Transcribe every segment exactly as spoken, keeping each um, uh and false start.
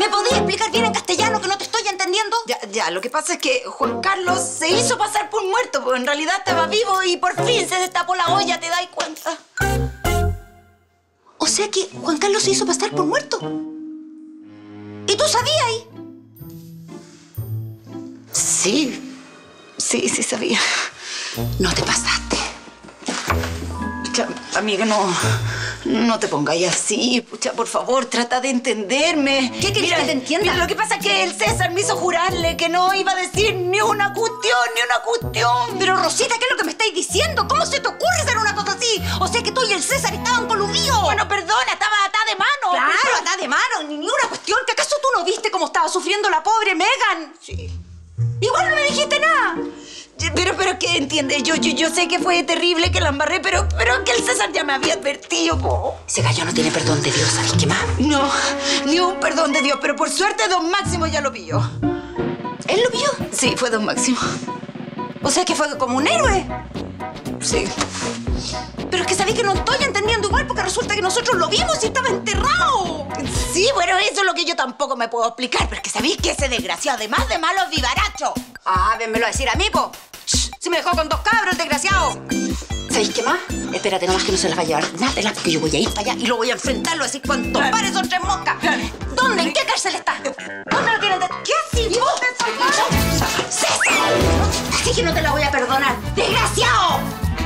¿Me podías explicar bien en castellano que no te estoy entendiendo? Ya, ya, lo que pasa es que Juan Carlos se hizo pasar por muerto, porque en realidad estaba vivo y por fin se destapó la olla, ¿te das cuenta? O sea que Juan Carlos se hizo pasar por muerto. ¿Y tú sabías? Sí, sí, sí sabía. No te pasaste. Pucha, amiga, no, no te pongáis así. Pucha, por favor, trata de entenderme. ¿Qué quieres Mira, que te entienda? Mira, lo que pasa es que el César me hizo jurarle que no iba a decir ni una cuestión, ni una cuestión. Pero, Rosita, ¿qué es lo que me estáis diciendo? ¿Cómo se te ocurre hacer una cosa así? O sea que tú y el César estaban coludidos. Bueno, perdona, estaba atada de mano. Claro, Pero- atada de mano, ni ninguna cuestión. ¿Que acaso tú no viste cómo estaba sufriendo la pobre Megan? Sí. Igual no me dijiste nada. Pero, pero, ¿qué entiendes? Yo, yo, yo sé que fue terrible, que la embarré, pero, pero que el César ya me había advertido, po. Ese gallo no tiene perdón de Dios, ¿sabes qué más? No, ni un perdón de Dios, pero por suerte Don Máximo ya lo pilló. ¿Él lo vio? Sí, fue Don Máximo. O sea que fue como un héroe. Sí. Pero es que sabéis que no estoy entendiendo igual porque resulta que nosotros lo vimos y estaba enterrado. Sí, bueno, eso es lo que yo tampoco me puedo explicar, pero es que sabéis que ese desgraciado, además de malo, es vivaracho. Ah, vénmelo a decir a mí, po. Shh, si me dejó con dos cabros, el desgraciado. ¿Sabéis qué más? Espérate nomás que no se las va a llevar nada de las porque yo voy a ir para allá y lo voy a enfrentarlo así cuanto Claro. pare son tres moscas. Claro. ¿Dónde? ¿En qué cárcel está? ¿Dónde lo tienes? de- ¿Qué así? ¿Vos? ¡César! Así que no te la voy a perdonar. ¡Desgraciado!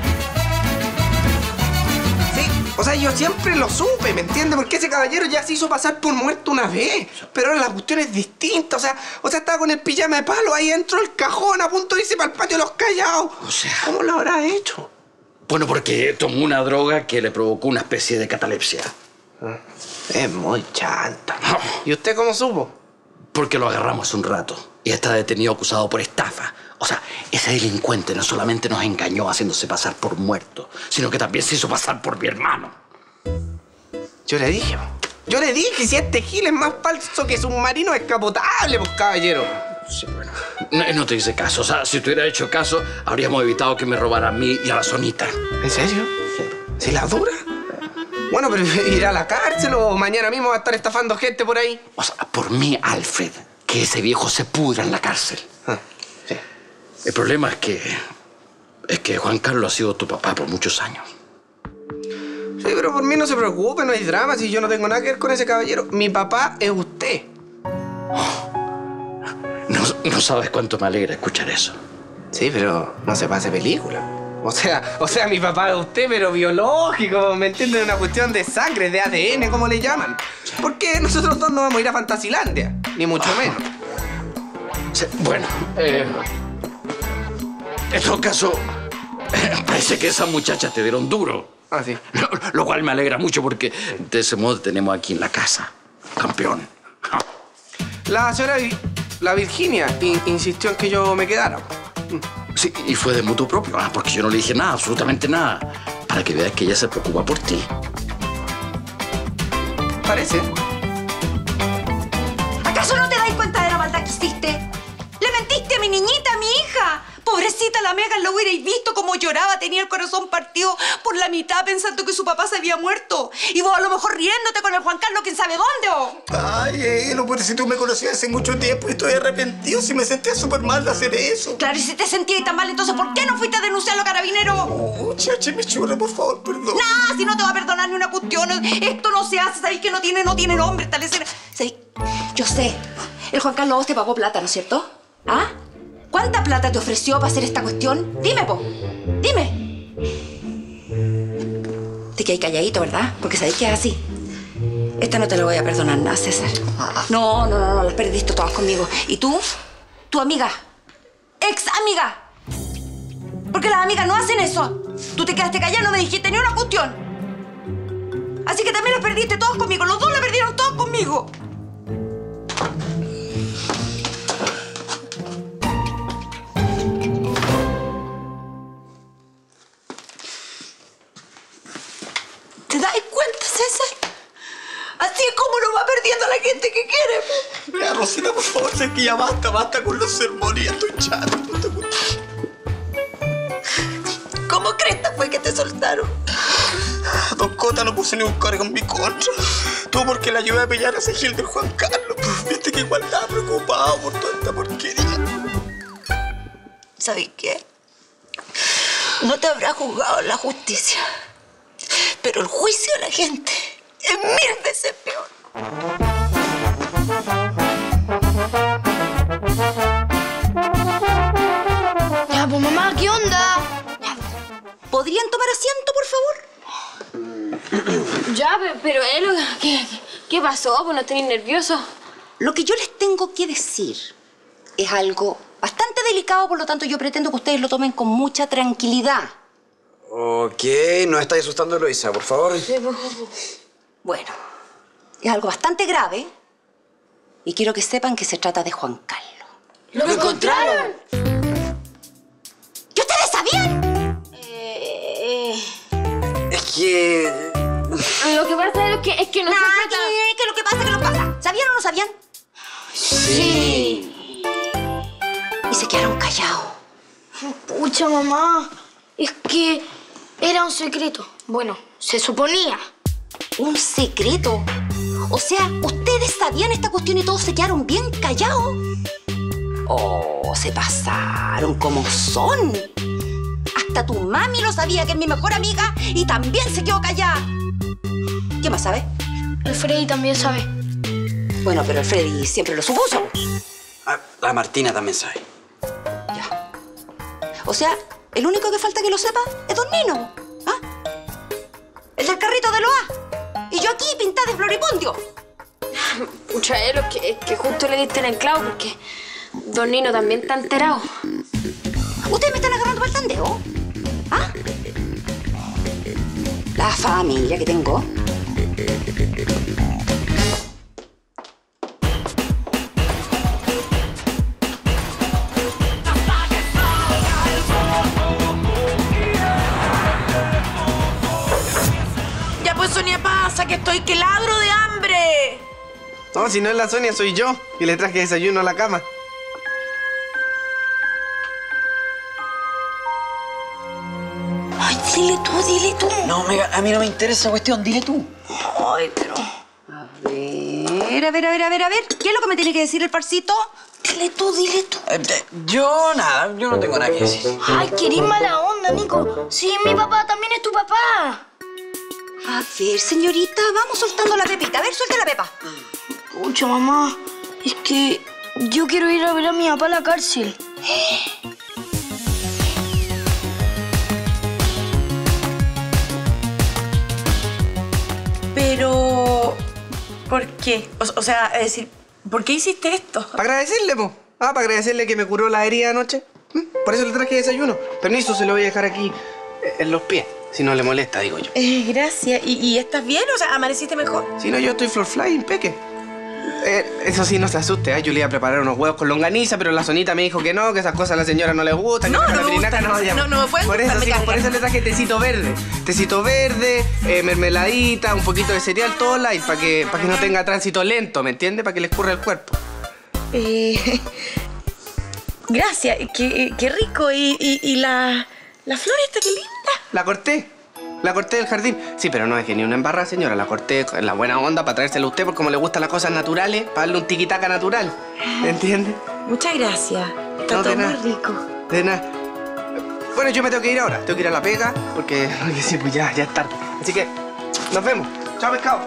Sí, o sea, yo siempre lo supe, ¿me entiendes? Porque ese caballero ya se hizo pasar por muerto una vez. Pero ahora la cuestión es distinta, o sea, o sea, estaba con el pijama de palo ahí dentro del cajón a punto de irse para el patio de los callados. O sea... ¿Cómo lo habrá hecho? Bueno, porque tomó una droga que le provocó una especie de catalepsia. Es muy chanta. No. ¿Y usted cómo supo? Porque lo agarramos un rato y está detenido acusado por estafa. O sea, ese delincuente no solamente nos engañó haciéndose pasar por muerto, sino que también se hizo pasar por mi hermano. Yo le dije, yo le dije, si este gil es más falso que submarino descapotable, pues, caballero. Sí, bueno. No, no te hice caso. O sea, si te hubiera hecho caso, habríamos evitado que me robara a mí y a la Sonita. ¿En serio? ¿Si la dura? Bueno, pero irá a la cárcel o mañana mismo va a estar estafando gente por ahí. O sea, por mí, Alfred, que ese viejo se pudra en la cárcel. Ah, sí. El problema es que... es que Juan Carlos ha sido tu papá por muchos años. Sí, pero por mí no se preocupe, no hay drama, si yo no tengo nada que ver con ese caballero. Mi papá es usted. No, no sabes cuánto me alegra escuchar eso. Sí, pero no se pase película. O sea, o sea, mi papá es usted, pero biológico, ¿me entiendes? Una cuestión de sangre, de A D N, como le llaman. Porque nosotros dos no vamos a ir a Fantasilandia, ni mucho menos. Sí, bueno, eh, en todo caso, eh, parece que esas muchachas te dieron duro. Ah, sí. Lo, lo cual me alegra mucho porque de ese modo tenemos aquí en la casa. Campeón. La señora, Vi- la Virginia, in- insistió en que yo me quedara. Sí, y fue de mutuo propio, ah, porque yo no le dije nada, absolutamente nada. Para que veas que ella se preocupa por ti. Parece. ¿Acaso no te dais cuenta de la maldad que hiciste? Le mentiste a mi niñita, a mi hija. Pobrecita la Megan, lo hubierais visto cómo lloraba, tenía el corazón partido por la mitad pensando que su papá se había muerto. Y vos a lo mejor riéndote con el Juan Carlos, quién sabe dónde. Oh. Ay, eh, no puedes, si tú me conocías hace mucho tiempo y estoy arrepentido, si me sentía súper mal de hacer eso. Claro, y si te sentías tan mal, entonces ¿por qué no fuiste a denunciarlo a Carabineros? Oh, chachi, me churra, por favor, perdón. Nah, si no te va a perdonar ni una cuestión. Esto no se hace, sabéis que no tiene, no tiene nombre esta escena. ¿Sabéis? Yo sé. El Juan Carlos vos te pagó plata, ¿no es cierto? ¿Ah? ¿Cuánta plata te ofreció para hacer esta cuestión? Dime, po. Dime. Te quedas calladito, ¿verdad? Porque sabéis que es así. Esta no te la voy a perdonar nada, César. No, no, no, no, las perdiste todas conmigo. ¿Y tú? Tu amiga. Ex amiga. Porque las amigas no hacen eso. Tú te quedaste callado, no me dijiste ni una cuestión. Así que también las perdiste todas conmigo. Los dos las perdieron todas conmigo. ¿Te das cuenta, César? Así es como uno va perdiendo a la gente que quiere. Mira, Rosita, por favor, sé que ya basta, basta con los sermones, ya estoy chato. No te puedo... ¿Cómo crees fue que te soltaron? Don Cota no puso ni un cargo en mi contra. Todo porque la ayudé a pillar a ese Gil del Juan Carlos. Pues viste que igual estaba preocupado por toda esta porquería. ¿Sabes qué? No te habrá juzgado la justicia, pero el juicio de la gente es mil veces peor. Ya, pues mamá, ¿qué onda? ¿Podrían tomar asiento, por favor? Ya, pe- pero él, ¿qué, qué pasó? Pues no estés nervioso. Lo que yo les tengo que decir es algo bastante delicado, por lo tanto yo pretendo que ustedes lo tomen con mucha tranquilidad. Ok, no estáis asustando a Eloisa, por favor. Bueno, es algo bastante grave y quiero que sepan que se trata de Juan Carlos. ¿Lo, ¿Lo encontraron? ¿Y ustedes sabían? Eh, Es que... lo que pasa es que, es que nosotros... Nah, ¿qué? ¿Qué es lo que pasa? ¿Qué es lo que pasa? ¿Sabían o no sabían? Sí. Y se quedaron callados. Pucha, mamá. Es que era un secreto. Bueno, se suponía. ¿Un secreto? O sea, ¿ustedes sabían esta cuestión y todos se quedaron bien callados? Oh, se pasaron como son. Hasta tu mami lo sabía, que es mi mejor amiga, y también se quedó callada. ¿Quién más sabe? El Freddy también sabe. Bueno, pero el Freddy siempre lo supuso. Ah, la Martina también sabe. Ya. O sea, el único que falta que lo sepa es Don Nino. ¿Ah? El del carrito de Loa. Y yo aquí pintada de floripondio. Pucha, él, es que, es que justo le diste en el clavo porque Don Nino también está enterado. ¿Ustedes me están agarrando para el tandeo? ¿Ah? La familia que tengo. Ya pues, Sonia, pasa, que estoy que ladro de hambre. No, si no es la Sonia, soy yo. Y le traje desayuno a la cama. Ay, dile tú, dile tú. No, Mega, a mí no me interesa esa cuestión, dile tú. Ay, pero... A ver, a ver, a ver, a ver, a ver. ¿Qué es lo que me tiene que decir el parcito? Dile tú, dile tú. Eh, eh, yo nada, yo no tengo nada que decir. Ay, querés mala onda, Nico. Sí, mi papá también es tu papá. A ver, señorita, vamos soltando la pepita. A ver, suelta la pepa. Pucha, mamá. Es que yo quiero ir a ver a mi papá a la cárcel. Pero... ¿por qué? O, o sea, es decir, ¿por qué hiciste esto? Para agradecerle, po. Ah, para agradecerle que me curó la herida anoche. ¿Mm? Por eso le traje desayuno. Permiso, se lo voy a dejar aquí eh, en los pies. Si no le molesta, digo yo. Eh, gracias. ¿Y, ¿Y estás bien? O sea, ¿amaneciste mejor? Si no, yo estoy flor fly, impeque. Eh, eso sí, no se asuste, ¿eh? Yo le iba a preparar unos huevos con longaniza, pero la Sonita me dijo que no, que esas cosas a la señora no les gustan. No, que no la me pirinaca gustan, ya. no, no me pueden por gustar, eso, me sí, por cargan. eso le traje tecito verde. Tecito verde, eh, mermeladita, un poquito de cereal, todo light, para que, para que no tenga tránsito lento, ¿me entiende? Para que le escurra el cuerpo. Eh... Gracias. Qué, qué rico. ¿Y, y, y la, la flor esta, qué linda? La corté. La corté del jardín. Sí, pero no es que ni una embarrada, señora. La corté en la buena onda para traérsela a usted, porque como le gustan las cosas naturales, para darle un tiquitaca natural. ¿Entiende? Muchas gracias. Está No, de todo muy nada. rico. De nada. Bueno, yo me tengo que ir ahora. Tengo que ir a la pega, porque, porque sí, pues ya, ya es tarde. Así que, nos vemos. Chao, pescado.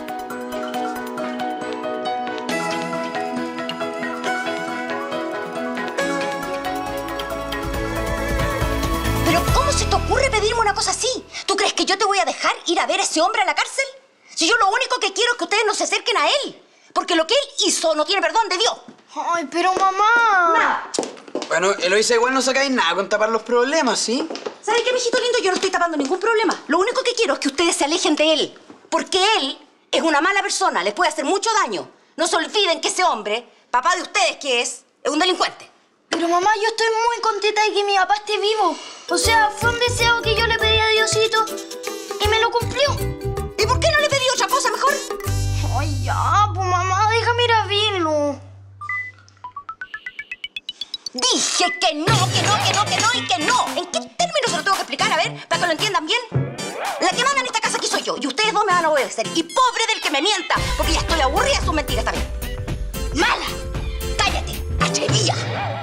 ¿Pero cómo se te ocurre pedirme una cosa así? ¿Tú crees que yo te voy a dejar ir a ver a ese hombre a la cárcel? Si yo lo único que quiero es que ustedes no se acerquen a él. Porque lo que él hizo no tiene perdón de Dios. Ay, pero mamá. Nada. Bueno, Eloisa, igual no sacáis nada con tapar los problemas, ¿sí? ¿Sabe qué, mijito lindo? Yo no estoy tapando ningún problema. Lo único que quiero es que ustedes se alejen de él. Porque él es una mala persona, les puede hacer mucho daño. No se olviden que ese hombre, papá de ustedes que es, es un delincuente. Pero mamá, yo estoy muy contenta de que mi papá esté vivo. O sea, fue un deseo que yo le pedí a Diosito y me lo cumplió. ¿Y por qué no le pedí otra cosa mejor? Ay, ya, pues mamá, déjame ir a verlo. Dije que no, que no, que no, que no y que no. ¿En qué términos se lo tengo que explicar? A ver, para que lo entiendan bien. La que manda en esta casa aquí soy soy yo. Y ustedes dos me van a obedecer. Y pobre del que me mienta, porque ya estoy aburrida de sus mentiras también. ¡Mala! ¡Cállate! ¡Atrevida!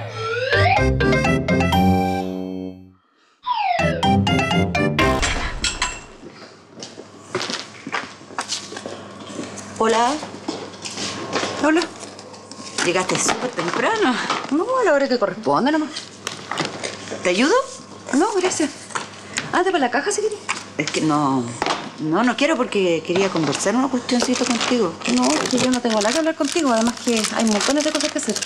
Hola. Hola. Llegaste súper temprano. No, a la hora que corresponde nomás. ¿Te ayudo? No, gracias. Ande para la caja si querés. Es que no... No, no quiero porque quería conversar una cuestioncita contigo. No, es que yo no tengo nada que hablar contigo. Además que hay montones de cosas que hacer.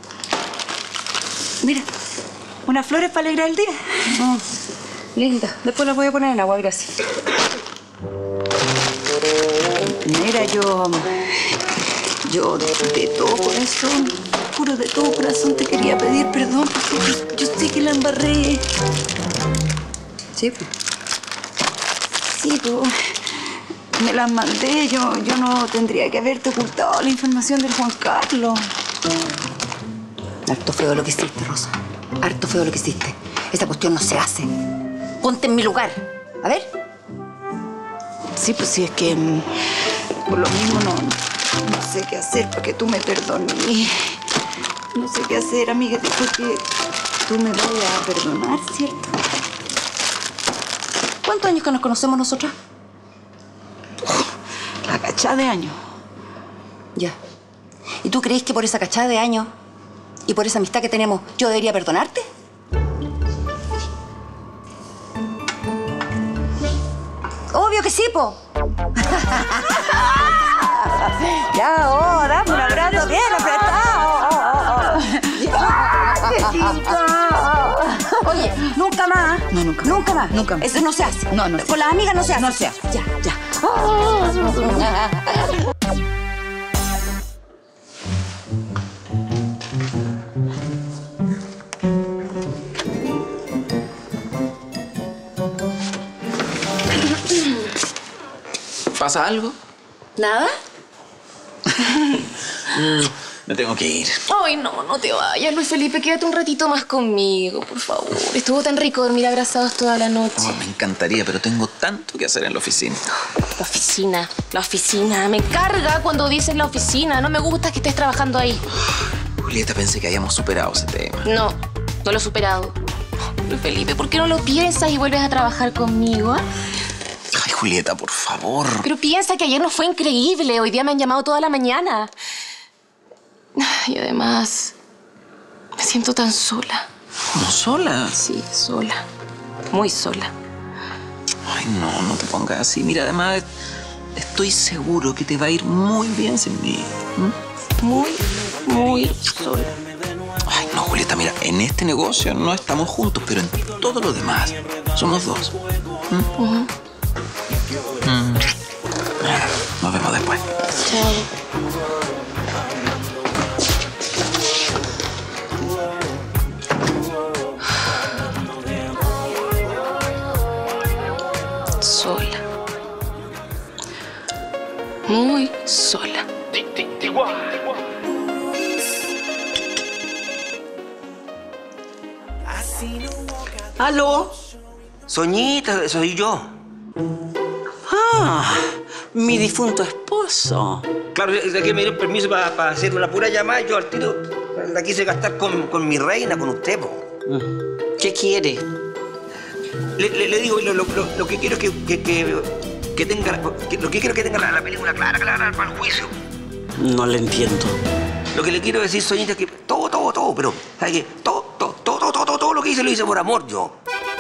Mira, unas flores para alegrar el día. Oh, linda. Después las voy a poner en agua, gracias. Mira, yo... Yo de todo corazón, juro de todo corazón te quería pedir perdón porque yo, yo sé que la embarré. Sí, pues. Sí, pues. Me las mandé. Yo, yo no tendría que haberte ocultado la información del Juan Carlos. Harto feo lo que hiciste, Rosa. Harto feo lo que hiciste. Esa cuestión no se hace. Ponte en mi lugar. A ver. Sí, pues sí, es que mm, por lo mismo no, no sé qué hacer para que tú me perdones. No sé qué hacer, amiga, después que tú me vayas a perdonar, ¿cierto? ¿Cuántos años que nos conocemos nosotras? La cachada de años. Ya. ¿Y tú crees que por esa cachada de años y por esa amistad que tenemos yo debería perdonarte? Obvio que sí, po. Ya, oh, dame un abrazo bien apretado. ¡Qué chica! Oye, nunca más. No, nunca. Nunca más. Nunca más. Eso no se hace. No, no. Con las amigas no se hace. No se hace. Ya, ya. ¿Pasa algo? ¿Nada? Me tengo que ir. Ay, no, no te vayas, Luis Felipe. Quédate un ratito más conmigo, por favor. Estuvo tan rico dormir abrazados toda la noche. Oh, me encantaría, pero tengo tanto que hacer en la oficina. La oficina, la oficina. Me carga cuando dices la oficina. No me gusta que estés trabajando ahí. Julieta, pensé que habíamos superado ese tema. No, no lo he superado. Luis Felipe, ¿por qué no lo piensas y vuelves a trabajar conmigo? ¿Ah? Ay, Julieta, por favor. Pero piensa que ayer nos fue increíble. Hoy día me han llamado toda la mañana. Y además, me siento tan sola. ¿No sola? Sí, sola. Muy sola. Ay, no, no te pongas así. Mira, además, estoy seguro que te va a ir muy bien sin mí. ¿Mm? Muy, muy sola. Ay, no, Julieta, mira, en este negocio no estamos juntos, pero en todo lo demás somos dos. ¿Mm? Uh-huh. Mm. Nos vemos después. Chao. Sola. Muy sola. ¿Aló? Soñita, soy yo. Ah, mi difunto esposo. Claro, es que me dio permiso para pa hacer una pura llamada y yo al tiro la quise gastar con, con mi reina, con usted, po. ¿Qué quiere? Le, le, le digo, lo, lo, lo que quiero es que, que, que, que tenga, que, lo que quiero es que tenga la, la película clara, clara para el juicio. No le entiendo. Lo que le quiero decir, Soñita, es que todo, todo, todo, pero, ¿sabe qué? Todo, todo, todo, todo, todo, todo lo que hice lo hice por amor, yo.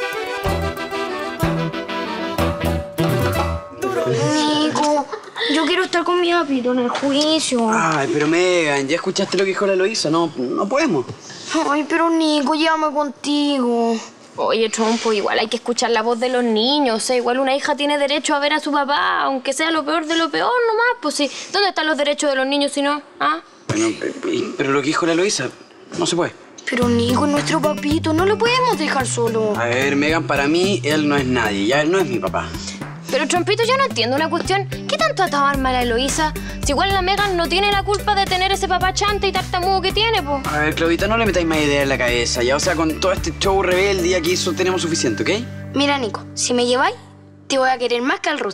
Nico, yo quiero estar con mi papito en el juicio. Ay, pero Megan, ¿ya escuchaste lo que dijo la Eloísa? No, no podemos. Ay, pero Nico, llévame contigo. Oye, Trompo, igual hay que escuchar la voz de los niños. O sea, igual una hija tiene derecho a ver a su papá, aunque sea lo peor de lo peor nomás. Pues sí, ¿dónde están los derechos de los niños si no? ¿Ah? Bueno, pero lo que dijo la Eloísa, no se puede. Pero Nico, nuestro papito, no lo podemos dejar solo. A ver, Megan, para mí, él no es nadie. Ya él no es mi papá. Pero, Trompito, yo no entiendo una cuestión. ¿Qué tanto ataba a la Eloísa? Si igual la Megan no tiene la culpa de tener ese papá chante y tartamudo que tiene, po. A ver, Claudita, no le metáis más ideas en la cabeza, ya. O sea, con todo este show rebelde ya que hizo tenemos suficiente, ¿ok? Mira, Nico, si me lleváis, te voy a querer más que al Rucio.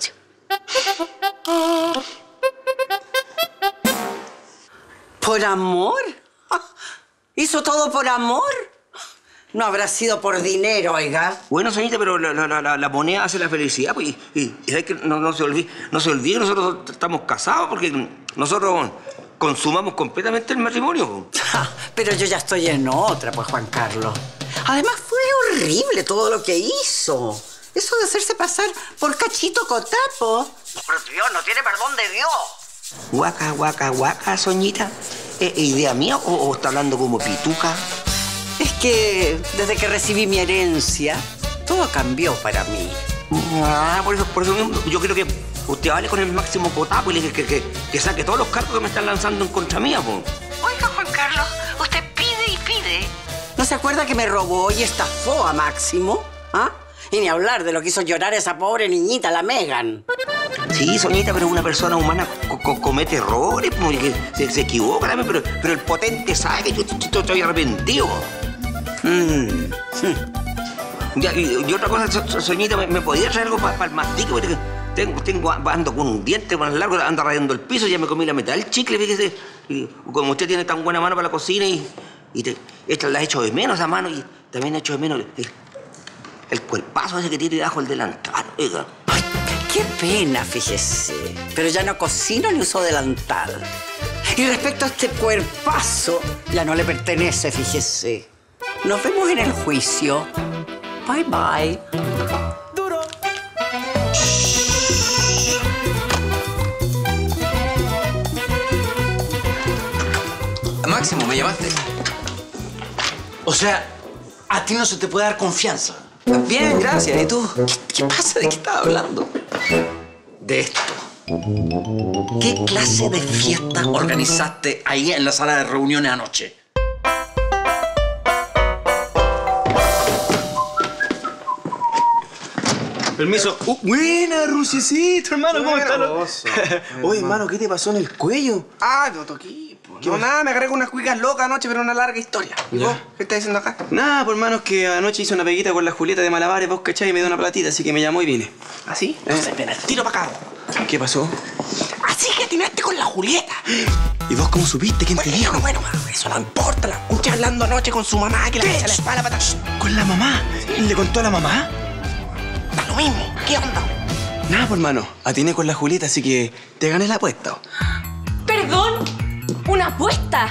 ¿Por amor? ¿Hizo todo por amor? No habrá sido por dinero, oiga. Bueno, señorita, pero la, la, la, la moneda hace la felicidad, pues, y, y, y hay que no, no se olvide, no se olvide, nosotros estamos casados porque nosotros consumamos completamente el matrimonio. Pero yo ya estoy en otra, pues, Juan Carlos. Además, fue horrible todo lo que hizo. Eso de hacerse pasar por Cachito Cotapo. Por Dios, no tiene perdón de Dios. Guaca, guaca, guaca, Soñita. ¿Es idea mía o, o está hablando como pituca? Es que desde que recibí mi herencia, todo cambió para mí. Ah, por eso, por eso mismo, yo quiero que usted hable con el Máximo Cotapo y le diga que, que, que saque todos los cargos que me están lanzando en contra mía, po. Oiga, Juan Carlos, usted pide y pide. ¿No se acuerda que me robó y estafó a Máximo? ¿Ah? Y ni hablar de lo que hizo llorar a esa pobre niñita, la Megan. Sí, Soñita, pero una persona humana co co comete errores, pues, que se, se equivoca también, pero, pero el potente sabe que yo, yo, yo estoy arrepentido. Mm. Ya, y, y otra cosa, so, Soñita, ¿me, me podía traer algo para pa el mastique? Porque tengo, tengo, ando con un diente más largo, ando rayando el piso, ya me comí la mitad del chicle, fíjese. Y como usted tiene tan buena mano para la cocina y, y te, esta la he hecho de menos a mano y también he hecho de menos el, el cuerpazo ese que tiene debajo el delantal, oiga. Ay, qué pena, fíjese. Pero ya no cocino ni uso delantal. Y respecto a este cuerpazo, ya no le pertenece, fíjese. Nos vemos en el juicio. Bye, bye. Duro. Máximo, ¿me llamaste? O sea, a ti no se te puede dar confianza. Bien, gracias. ¿Y tú? ¿Qué, qué pasa? ¿De qué estás hablando? De esto. ¿Qué clase de fiesta organizaste ahí en la sala de reuniones anoche? Permiso. Uh, buena, Rusiecito, hermano. ¿Cómo estás? Oye, hermano, ¿qué te pasó en el cuello? Ah, no toqué. No, nada, me agarré con unas cuicas locas anoche, pero una larga historia. ¿Y vos? ¿Qué estás diciendo acá? Nada, pues, hermano, es que anoche hice una peguita con la Julieta de Malabares, vos cachai, y me dio una platita, así que me llamó y vine. ¿Ah, sí? ¿Eh? No sé, ven, tiro para acá. ¿Qué pasó? Así que atinaste con la Julieta. ¿Y vos cómo supiste? ¿Quién bueno, te dijo? Bueno, bueno, eso no importa. La escuché hablando anoche con su mamá, que la echa la espalda para atrás. ¿Con la mamá? ¿Y le contó a la mamá? Da lo mismo. ¿Qué onda? Nada, pues, hermano, atiné con la Julieta, así que te gané la apuesta. ¿Perdón? ¿Una apuesta?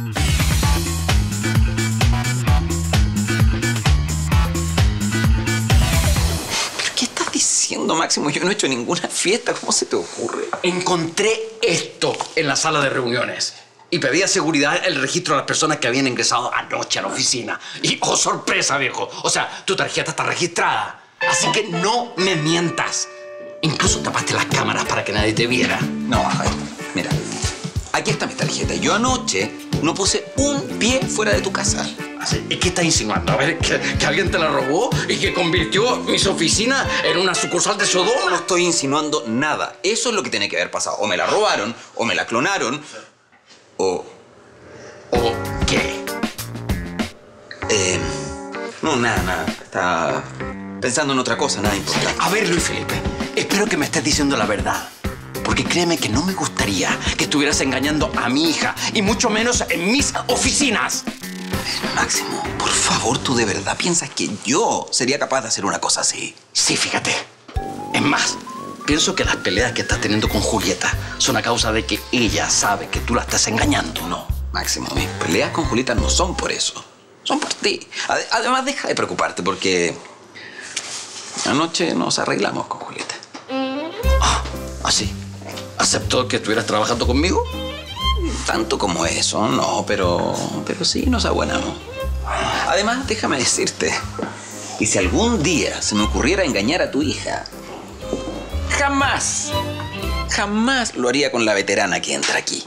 ¿Qué estás diciendo, Máximo? Yo no he hecho ninguna fiesta. ¿Cómo se te ocurre? Encontré esto en la sala de reuniones y pedí a seguridad el registro de las personas que habían ingresado anoche a la oficina. Y, oh, sorpresa, viejo. O sea, tu tarjeta está registrada. Así que no me mientas. Incluso tapaste las cámaras para que nadie te viera. No, ay, mira. Aquí está mi tarjeta. Yo anoche no puse un pie fuera de tu casa. ¿Y qué estás insinuando? A ver, ¿que, que alguien te la robó y que convirtió mis oficinas en una sucursal de Sodoma? No estoy insinuando nada. Eso es lo que tiene que haber pasado. O me la robaron, o me la clonaron, o... ¿O qué? Eh... No, nada, nada. Estaba pensando en otra cosa, nada importante. A ver, Luis Felipe, espero que me estés diciendo la verdad. Porque créeme que no me gustaría que estuvieras engañando a mi hija, y mucho menos en mis oficinas. Máximo, por favor, ¿tú de verdad piensas que yo sería capaz de hacer una cosa así? Sí, fíjate. Es más, pienso que las peleas que estás teniendo con Julieta son a causa de que ella sabe que tú la estás engañando. No, Máximo, mis peleas con Julieta no son por eso. Son por ti. Además, deja de preocuparte porque anoche nos arreglamos con Julieta. Ah, ¿así? ¿Aceptó que estuvieras trabajando conmigo? Tanto como eso, no, pero, pero sí nos abuenamos. Además, déjame decirte que si algún día se me ocurriera engañar a tu hija, jamás, jamás lo haría con la veterana que entra aquí.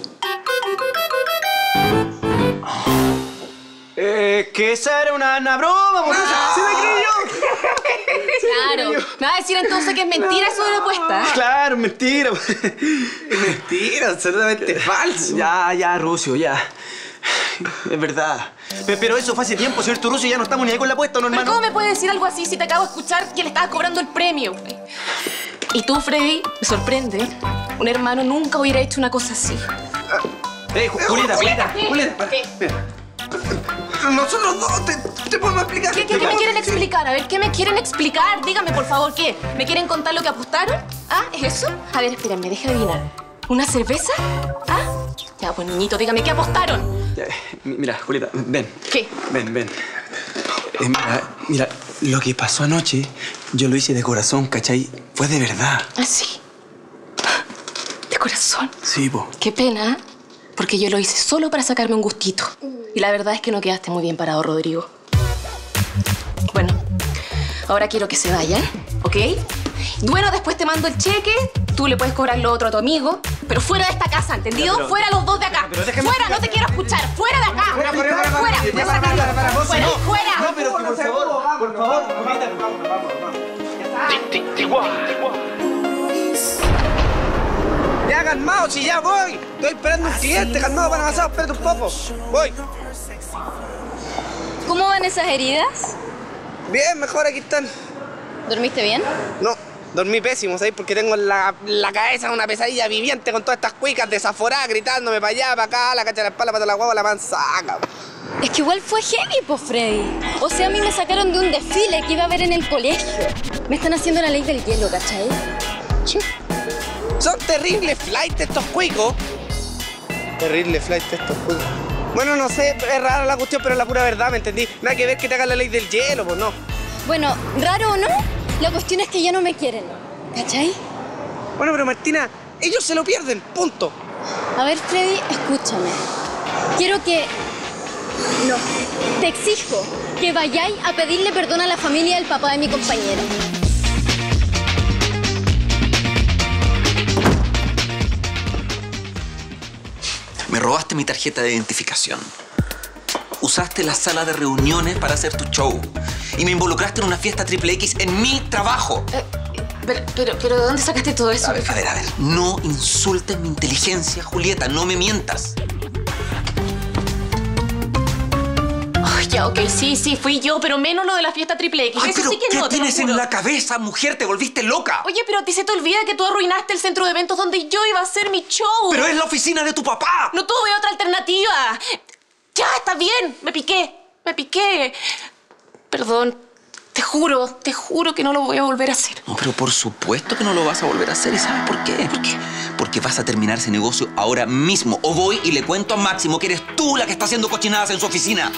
Eh, que esa era una, una broma, porque no. se me creyó. Claro. Me va a decir entonces que es mentira eso de la apuesta. Claro, mentira. Es mentira, absolutamente falso. Ya, ya, Rusio, ya. Es verdad. Pero, pero eso fue hace tiempo, ¿cierto, Rusio? Ya no estamos ni ahí con la apuesta, ¿no, hermano? ¿Pero cómo me puede decir algo así si te acabo de escuchar que le estabas cobrando el premio? Y tú, Freddy, me sorprende. Un hermano nunca hubiera hecho una cosa así. ¡Eh, Julieta, Julieta! Julieta, ¿Qué? mira. Nosotros dos te, te podemos explicar. ¿Qué, qué, qué me quieren explicar? A ver, ¿qué me quieren explicar? Dígame, por favor, ¿qué? ¿Me quieren contar lo que apostaron? ¿Ah? ¿Es eso? A ver, espérenme, déjame adivinar. ¿Una cerveza? ¿Ah? Ya, pues, niñito, dígame, ¿qué apostaron? Ya, mira, Julieta, ven. ¿Qué? Ven, ven. Eh, mira, mira, lo que pasó anoche, yo lo hice de corazón, ¿cachai? Fue de verdad. ¿Ah, sí? ¿De corazón? Sí, po. Qué pena, porque yo lo hice solo para sacarme un gustito. Y la verdad es que no quedaste muy bien parado, Rodrigo. Bueno, ahora quiero que se vayan, ¿ok? Bueno, después te mando el cheque, tú le puedes cobrar lo otro a tu amigo, pero fuera de esta casa, ¿entendido? Pero, fuera los dos de acá. pero déjame Fuera, no te quiero escuchar. Fuera de acá. Fuera, fuera, fuera. Fuera, fuera, fuera, fuera, fuera, fuera, fuera, fuera. No, pero que por favor, por favor, Julieta, vamos, vamos, vamos. Ya, calmado, si ya voy. Estoy esperando un cliente, calmado, van avanzado, espérate un poco. Voy. ¿Cómo van esas heridas? Bien, mejor aquí están. ¿Dormiste bien? No, dormí pésimo, ¿sabes? Porque tengo en la, la cabeza una pesadilla viviente con todas estas cuicas desaforadas gritándome para allá, para acá, la cacha de la espalda, para la guagua, la manzaca. Es que igual fue heavy, po, Freddy. O sea, a mí me sacaron de un desfile que iba a haber en el colegio. Me están haciendo la ley del hielo, ¿cachai? Sí. Son terribles flight estos cuicos. Terribles flight estos cuicos. Bueno, no sé, es rara la cuestión, pero es la pura verdad, ¿me entendí? Nada que ver que te hagan la ley del hielo, pues no. Bueno, raro o no, la cuestión es que ya no me quieren, ¿cachai? Bueno, pero Martina, ellos se lo pierden, punto. A ver, Freddy, escúchame. Quiero que... No, te exijo que vayáis a pedirle perdón a la familia del papá de mi compañera. Me robaste mi tarjeta de identificación. Usaste la sala de reuniones para hacer tu show. Y me involucraste en una fiesta triple X en mi trabajo. Eh, pero, pero, pero, ¿de dónde sacaste todo eso? A ver, a ver, a ver. No insultes mi inteligencia, Julieta. No me mientas. Ay, ya, ok, sí, sí, fui yo, pero menos lo de la fiesta triple X. Ay, eso pero sí que ¿qué no, te lo tienes en juro. la cabeza, mujer? Te volviste loca. Oye, pero a ti se te olvida que tú arruinaste el centro de eventos donde yo iba a hacer mi show. Pero es la oficina de tu papá. No tuve otra alternativa. Ya, está bien. Me piqué. Me piqué. Perdón. Te juro, te juro que no lo voy a volver a hacer. No, pero por supuesto que no lo vas a volver a hacer. ¿Y sabes por qué? ¿Por qué? Porque vas a terminar ese negocio ahora mismo. O voy y le cuento a Máximo que eres tú la que está haciendo cochinadas en su oficina.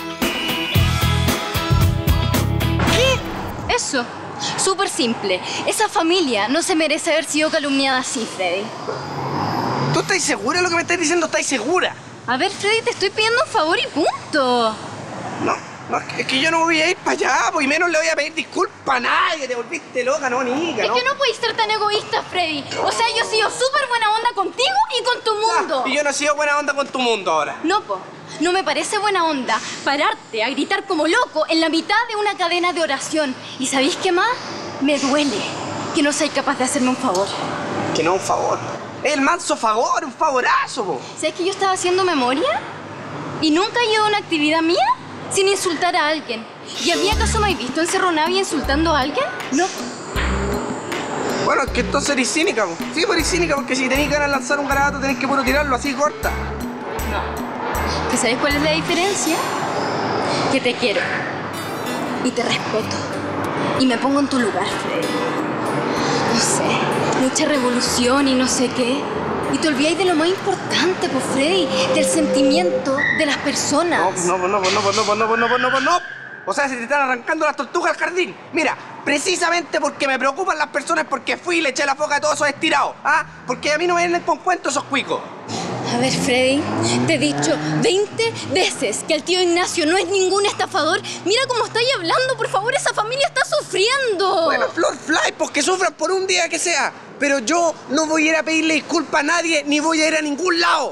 ¿Qué? Eso. Súper simple. Esa familia no se merece haber sido calumniada así, Freddy. ¿Tú estás segura de lo que me estás diciendo? ¿Estás segura? A ver, Freddy, te estoy pidiendo un favor y punto. No, no, es que yo no voy a ir para allá, pues, y menos le voy a pedir disculpas a nadie. Te volviste loca, no, Nica, Es ¿no? que no puedes ser tan egoísta, Freddy. O sea, yo he sido súper buena onda contigo y con tu mundo. Y yo no he sido buena onda con tu mundo ahora. No, po. No me parece buena onda pararte a gritar como loco en la mitad de una cadena de oración. ¿Y sabéis qué más? Me duele que no seáis capaz de hacerme un favor. Que no, un favor. El manso favor, un favorazo, po. ¿Sabes que yo estaba haciendo memoria? ¿Y nunca he ido a una actividad mía sin insultar a alguien? ¿Y había acaso me habéis visto encerronada y insultando a alguien? No. Bueno, es que entonces eres cínica, po. Sí, pues eres cínica, porque si tenéis ganas de lanzar un garabato tenés que puro tirarlo así corta. ¿Que sabéis cuál es la diferencia? Que te quiero. Y te respeto. Y me pongo en tu lugar, Freddy. No sé, mucha revolución y no sé qué. Y te olvidáis de lo más importante, pues, Freddy, del sentimiento de las personas. No, no, no, no, no, no, no, no, no, no, no, no. O sea, se te están arrancando las tortugas al jardín. Mira, precisamente porque me preocupan las personas, porque fui y le eché la foca a todos esos estirados. ¿Ah? Porque a mí no me vienen con cuentos esos cuicos. A ver, Freddy, te he dicho veinte veces que el tío Ignacio no es ningún estafador. Mira cómo estáis hablando, por favor, esa familia está sufriendo. Bueno, Flor Fly, pues que sufran por un día que sea. Pero yo no voy a ir a pedirle disculpas a nadie, ni voy a ir a ningún lado.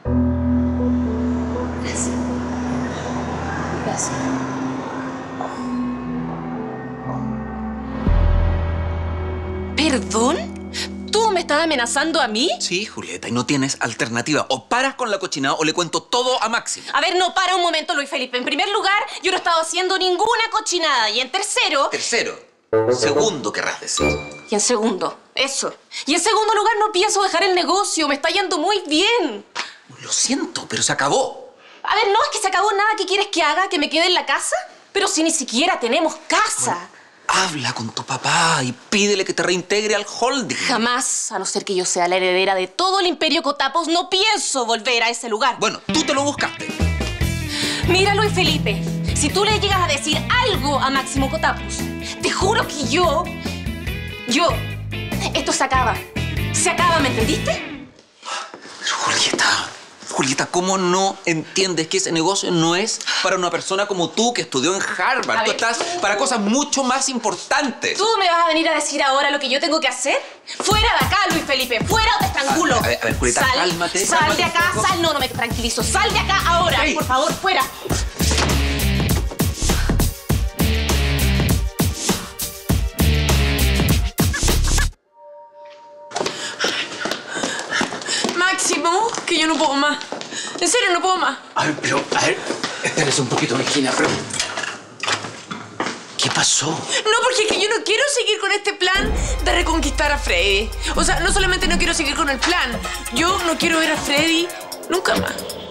Gracias. Gracias. ¿Perdón? ¿Tú me estás amenazando a mí? Sí, Julieta, y no tienes alternativa. O paras con la cochinada o le cuento todo a Máximo. A ver, no, para un momento, Luis Felipe. En primer lugar, yo no he estado haciendo ninguna cochinada. Y en tercero... Tercero. Segundo, querrás decir. Y en segundo, Eso. Y en segundo lugar, no pienso dejar el negocio. Me está yendo muy bien. Lo siento, pero se acabó. A ver, no es que se acabó nada. ¿Qué quieres que haga? ¿Que me quede en la casa? Pero si ni siquiera tenemos casa. Bueno, habla con tu papá y pídele que te reintegre al holding. Jamás, a no ser que yo sea la heredera de todo el imperio Cotapos, no pienso volver a ese lugar. Bueno, tú te lo buscaste. Mira, Luis Felipe, si tú le llegas a decir algo a Máximo Cotapos, te juro que yo... Yo... Esto se acaba. Se acaba, ¿me entendiste? Pero Julieta... Julieta, ¿cómo no entiendes que ese negocio no es para una persona como tú que estudió en Harvard? Tú estás para cosas mucho más importantes. ¿Tú me vas a venir a decir ahora lo que yo tengo que hacer? ¡Fuera de acá, Luis Felipe! ¡Fuera o te estrangulo! A ver, a ver, Julieta, sal, cálmate. Sal cálmate de acá, sal. No, no me tranquilizo. Sal de acá ahora, hey. Por favor, fuera. Máximo, que yo no puedo más. En serio, no puedo más. A ver, pero, a ver, espérese un poquito, Virginia, pero... ¿Qué pasó? No, porque es que yo no quiero seguir con este plan de reconquistar a Freddy. O sea, no solamente no quiero seguir con el plan, yo no quiero ver a Freddy nunca más.